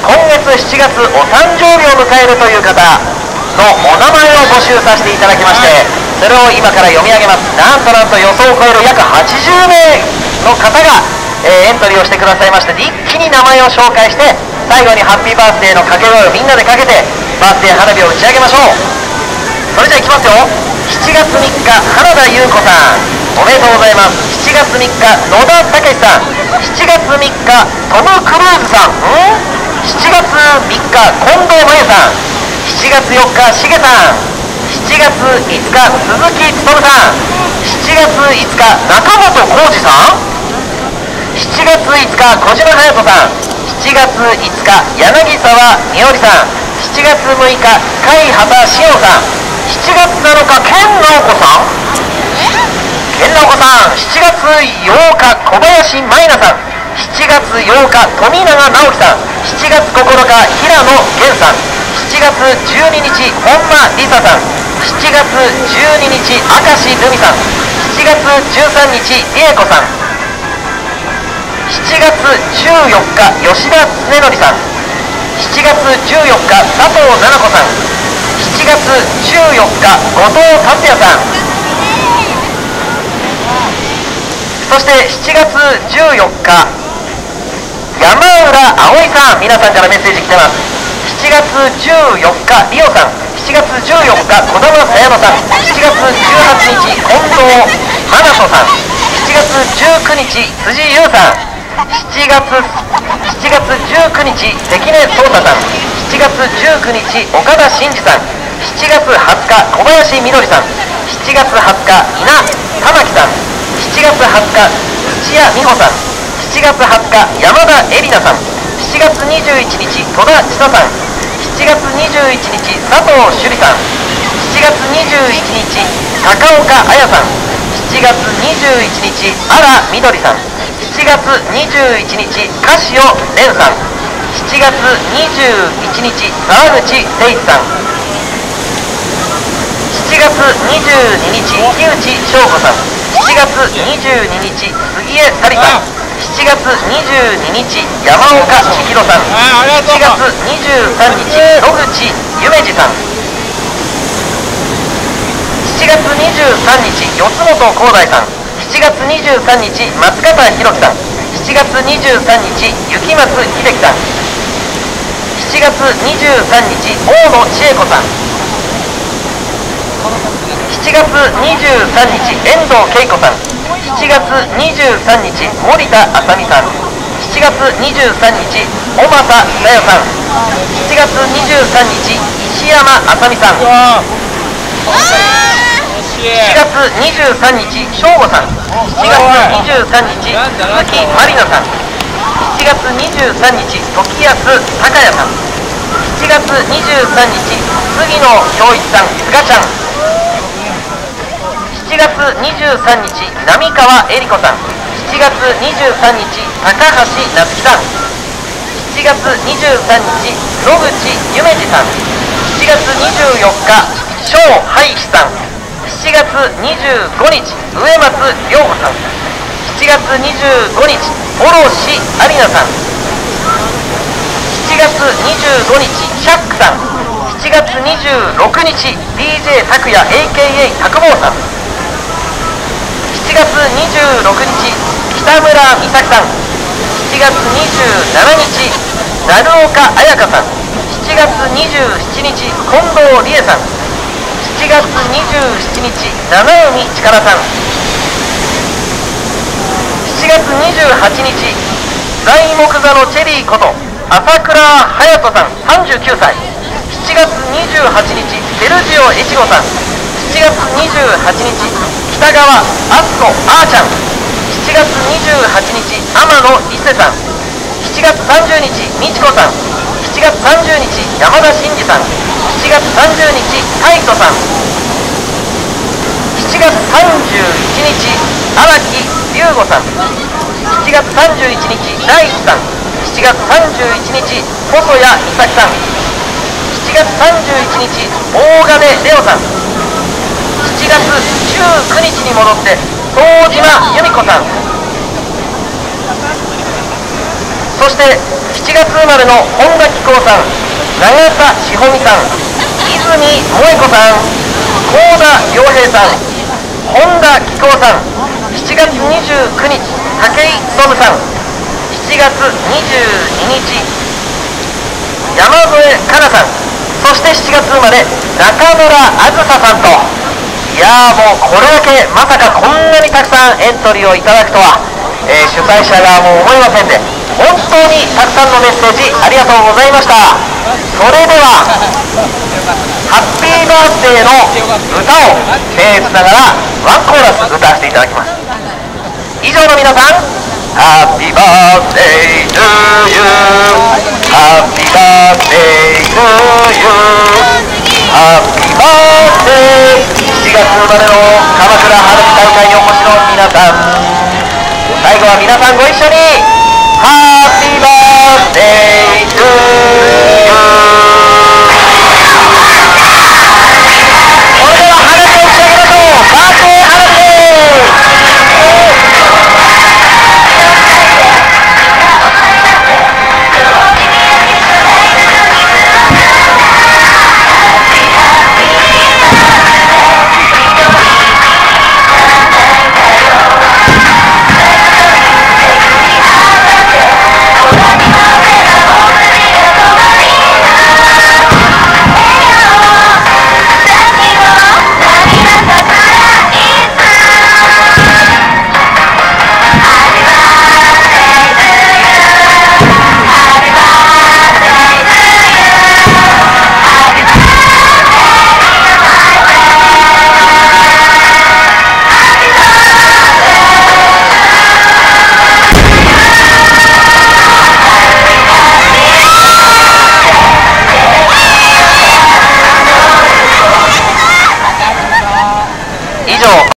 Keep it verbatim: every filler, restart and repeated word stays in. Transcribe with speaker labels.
Speaker 1: 今月しちがつお誕生日を迎えるという方のお名前を募集させていただきまして、それを今から読み上げます。なんとなんと予想を超える約はちじゅうめいの方が、えー、エントリーをしてくださいまして、一気に名前を紹介して、最後にハッピーバースデーの掛け声をみんなでかけてバースデー花火を打ち上げましょう。それじゃあいきますよ。しちがつみっか花田優子さん、おめでとうございます。しちがつみっか野田武さん、しちがつみっかトム・クルーズさん、んしちがつみっか近藤真由さん、しちがつよっかしげさん、しちがついつか鈴木勉さん、しちがついつか中本浩二さん、しちがついつか小島隼人さん、しちがついつか柳沢美織さん、しちがつむいか甲斐畑志陽さん、しちがつなのか健直子さん、健直子さん、しちがつようか小林舞菜さん、しちがつようか富永直樹さん、しちがつここのか平野源さん、しちがつじゅうににち本間梨沙さん、しちがつじゅうににち明石留美さん、しちがつじゅうさんにち理恵子さん、しちがつじゅうよっか吉田恒則さん、しちがつじゅうよっか佐藤奈々子さん、しちがつじゅうよっか後藤達也さん、そしてしちがつじゅうよっか山浦葵さん、皆さんからメッセージ来てます。しちがつじゅうよっかリオさん、しちがつじゅうよっか児玉さやのさん、しちがつじゅうはちにち近藤真奈人さん、しちがつじゅうくにち辻優さん、しちがつしちがつじゅうくにち関根壮太さん、しちがつじゅうくにち岡田真二さん、しちがつはつか小林みどりさん、しちがつはつか稲玉木さん、しちがつはつか土屋美穂さん、しちがつはつか山田絵里奈さん、しちがつにじゅういちにち戸田千沙さん、しちがつにじゅういちにち佐藤朱里さん、しちがつにじゅういちにち高岡彩さん、しちがつにじゅういちにち荒みどりさん、しちがつにじゅういちにち柏尾蓮さん、しちがつにじゅういちにち沢口誠一さん、しちがつにじゅうににち木内翔子さん、しちがつにじゅうににち杉江紗里さん、しちがつにじゅうににち山岡千尋さん、しちがつにじゅうさんにち野口夢二さん、しちがつにじゅうさんにち四本光大さん、しちがつにじゅうさんにち松方弘樹さん、しちがつにじゅうさんにち雪松秀樹さん、しちがつにじゅうさんにち大野千恵子さん、しちがつにじゅうさんにち遠藤恵子さん、しちがつにじゅうさんにち森田あさみさん、しちがつにじゅうさんにち小政さよさん、しちがつにじゅうさんにち石山あさみさん、しちがつにじゅうさんにち省吾さん、しちがつにじゅうさんにち鈴木まりなさん、しちがつにじゅうさんにち時安孝也さん、しちがつにじゅうさんにち杉野恭一さんすがちゃん、しちがつにじゅうさんにち浪川恵理子さん、しちがつにじゅうさんにち高橋夏樹さん、しちがつにじゅうさんにち野口夢二さん、しちがつにじゅうよっか庄海志さん、しちがつにじゅうごにち植松涼子さん、しちがつにじゅうごにち卸有奈さん、しちがつにじゅうごにちシャックさん、しちがつにじゅうろくにち ディージェー 拓也 エーケーエー 拓坊さん、しちがつにじゅうろくにち北村美咲さん、しちがつにじゅうしちにち鳴岡彩香さん、しちがつにじゅうしちにち近藤理恵さん、しちがつにじゅうしちにち七海力さん、しちがつにじゅうはちにち材木座のチェリーこと朝倉隼人さんさんじゅうきゅうさい、しちがつにじゅうはちにちセルジオ越後さん、しちがつにじゅうはちにち北川敦子あーちゃん、しちがつにじゅうはちにち天野一世さん、しちがつさんじゅうにち美智子さん、しちがつさんじゅうにち山田真二さん、しちがつさんじゅうにち海人さん、しちがつさんじゅういちにち荒木龍吾さん、しちがつさんじゅういちにち大地さん、しちがつさんじゅういちにち細谷美咲さん、しちがつさんじゅういちにち大金レオさん、しちがつじゅうくにちに戻って東島由美子さん、しそしてしちがつ生まれの本田紀行さん、永田千穂美さん、泉萌子さん、幸田良平さん、本田紀行さん、しちがつにじゅうくにち武井壮さん、しちがつにじゅうににち山添香奈さん、そしてしちがつ生まれ中村あずささんと、いやーもうこれだけまさかこんなにたくさんエントリーをいただくとは、えー、主催者側も思いませんで、本当にたくさんのメッセージありがとうございました。それではハッピーバースデーの歌を僭越ながらワンコーラス歌わせていただきます。以上の皆さん、ハッピーバースデートゥーユー、ハッピーバースデートゥーユー、ハッピーバースデー。しちがつ生まれの鎌倉花火大会にお越しの皆さん、最後は皆さんご一緒にハ